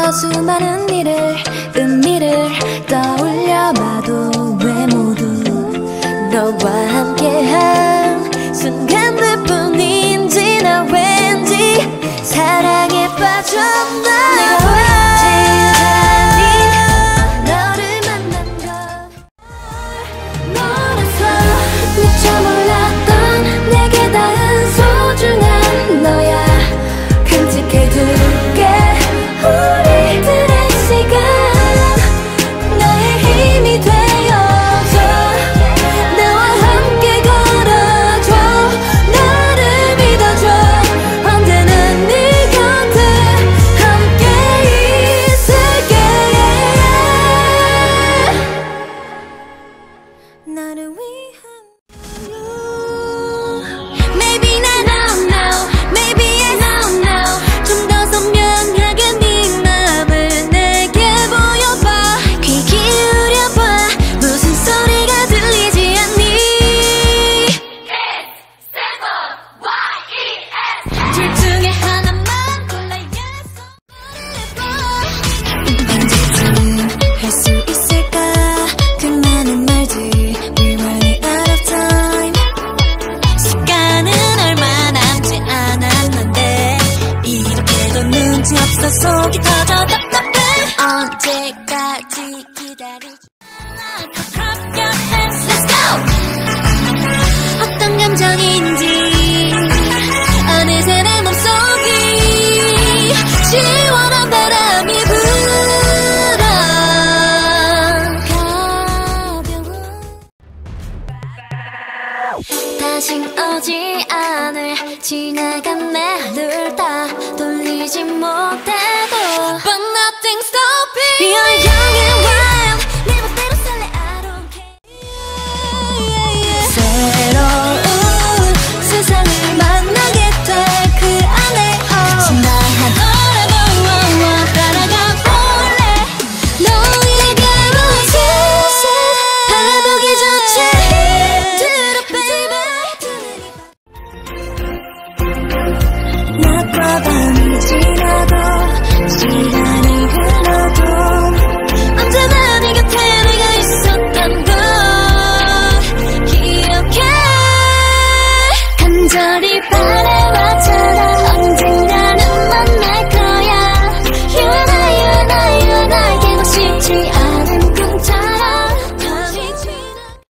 그저 수많은 일을 의미를 떠올려봐도 왜 모두 너와 함께한 순간들 뿐인지 나 왠지 사랑에 빠졌나. 내가 왠지 너를 만난 건 너라서 미처 몰랐던 내게 닿은 소중한 너야. 간직해둘게 우리들의 시간. 나의 힘이 되어줘. 나와 함께 걸어줘. 나를 믿어줘. 언제나 네 곁에 함께 있을게. 나를 위한 Maybe not now, maybe yes now. 좀 더 선명하게 네 맘을 내게 보여봐. 귀 기울여봐. 무슨 소리가 들리지 않니? 둘 중에 하나만 골라야겠어. 언제쯤 할 수 있을까 그 많은 말들. We're running out of time. 시간은 얼마 남지 않았는데 이렇게도 눈치 없어 속이 터져 답답해. 언제까지 기다릴지. Clap your hands, let's go. 어떤 감정인지 어느새 내 몸속이 시원한 바람이 불어. 가벼운 다신 오지 않을 지나간 내를 다 돌리지 못해도 But nothing's stopping. You're young and wild. 내 멋대로 살래 I don't care. 새로운 세상을 만나게 될 그 안에 지나하더라도 따라가 볼래. 너에게 오게 바라보기조차 힘들어 baby. 낮과 밤이 지나